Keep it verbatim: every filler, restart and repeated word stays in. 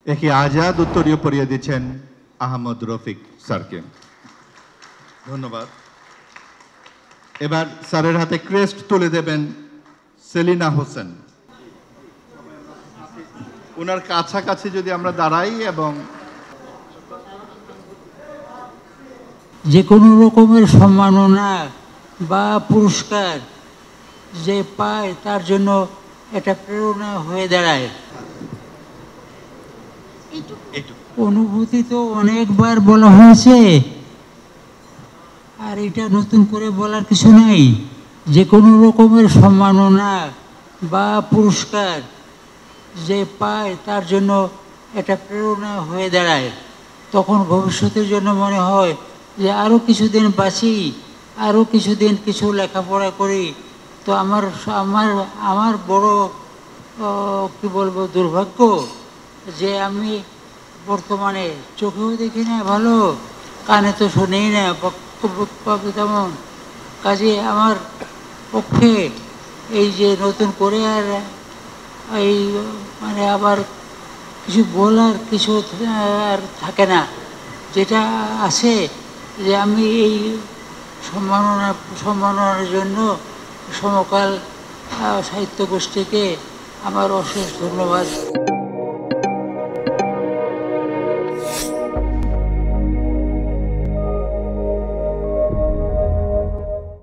একে আজাদ উত্তরীয় পড়িয়ে দিচ্ছেন আহমদ রফিক স্যারকে। ধন্যবাদ। এবার স্যারের হাতে ক্রেস্ট তুলে দেবেন সেলিনা হোসেন। ওনার কাছাকাছি যদি আমরা দাঁড়াই এবং যে কোনো রকমের সম্মাননা বা পুরস্কার যে পায় তার জন্য এটা প্রেরণা হয়ে দাঁড়ায়। অনুভূতি তো অনেকবার বলা হয়েছে, আর এটা নতুন করে বলার কিছু নাই। যে কোনো রকমের সম্মাননা বা পুরস্কার যে পায় তার জন্য এটা প্রেরণা হয়ে দাঁড়ায়। তখন ভবিষ্যতের জন্য মনে হয় যে আরও কিছুদিন বাঁচি, আরও কিছুদিন কিছু লেখাপড়া করি। তো আমার আমার আমার বড় কি বলবো দুর্ভাগ্য যে আমি বর্তমানে চোখেও দেখি না ভালো, কানে তো শুনেই না বক্তব্য তেমন। কাজে আমার পক্ষে এই যে নতুন করে আর এই মানে আবার কিছু বলার কিছু আর থাকে না। যেটা আছে যে আমি এই সম্মাননা সম্মাননার জন্য সমকাল সাহিত্য গোষ্ঠীকে আমার অশেষ ধন্যবাদ।